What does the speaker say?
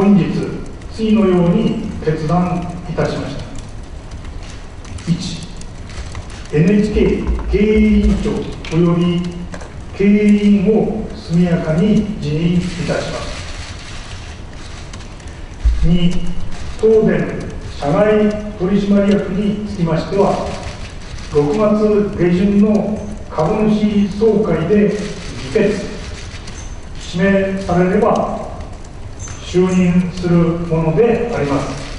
本日次のように決断いたしました。1、NHK 経営委員長および経営委員を速やかに辞任いたします。2、東電社外取締役につきましては、6月下旬の株主総会で議決、指名されれば就任するものであります。